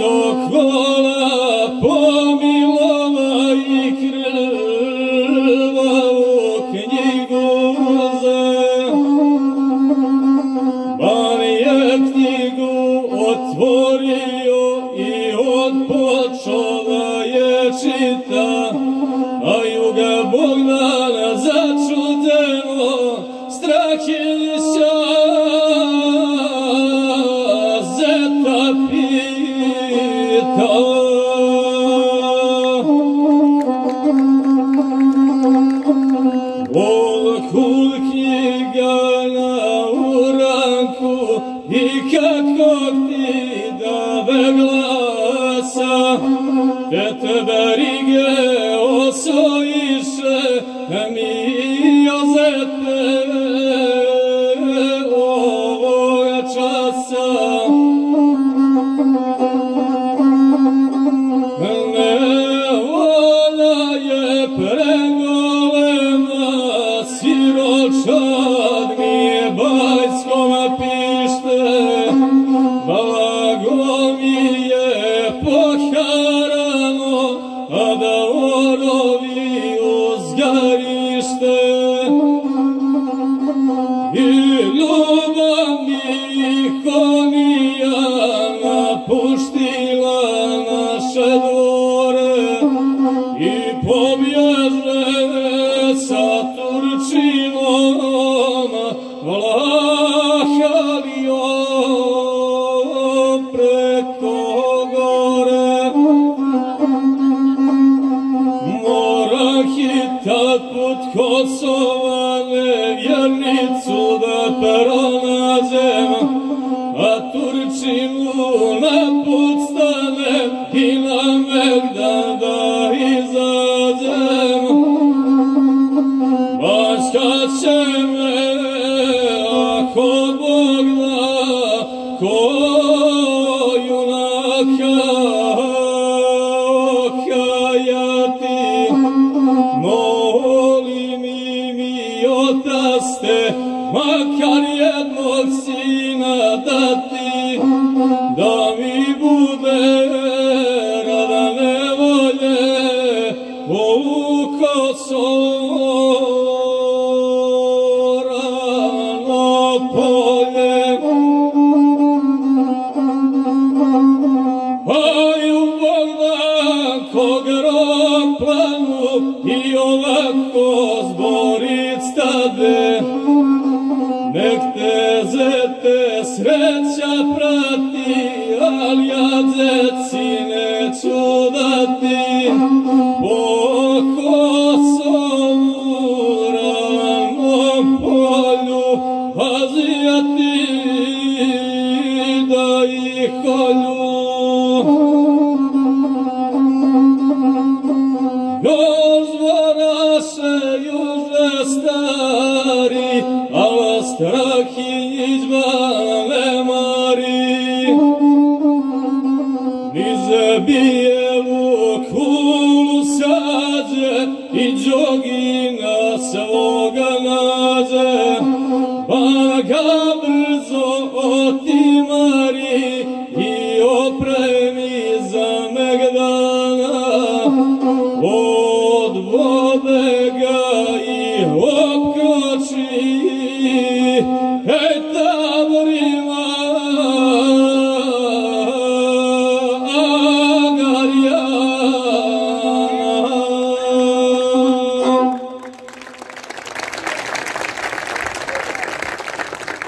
Sokola pomilova i krvavu knjigu uze. Man je knjigu otvorio i odpočeo da je čita, a juga Bogdana začudeno strah je zeta pita. Kud knjiga na uranku i kako ti dave glasa, te tebe rige osvojiše mi ozete ovoga časa. Nevolja je pregolema, siročad mi je bajskom pište, blago mi je poharano, a da orovi uzgarište. I ljubav mi honija napuštila naše dvore i pobježe sa Turčinom vlahalio preko gore. Moram hitat put Kosova nevjernicu da pronađem, a Turčinu na put stanem i na Megdan da izađem. Baška će me, ako Bog da, ko junaka okajati. Molim i mi otaste, makar jednog sina dati, da mi bude rada nevolje u Kosorano polje. Aj u Bogdan ko grom planu i ovako zborit stade, nek te zete sreća prati, al ja djeci neću dati. Po Kosovu ranom polju azijati da ih kolju. Gozvaraše juže stari, ala Strahinjić ne mari. Nize bijelu kulu sađe i džogina svoga nađe, pa ga brzo otimari i opre